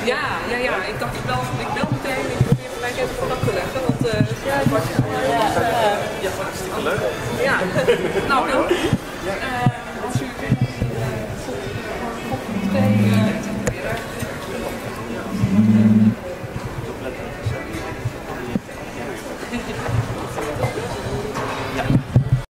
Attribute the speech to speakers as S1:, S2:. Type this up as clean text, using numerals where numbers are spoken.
S1: Ja. Ik dacht ik bel meteen. Ik probeer gelijk even contact te leggen. Want
S2: Ja, hartstikke leuk.
S1: ja. Nou,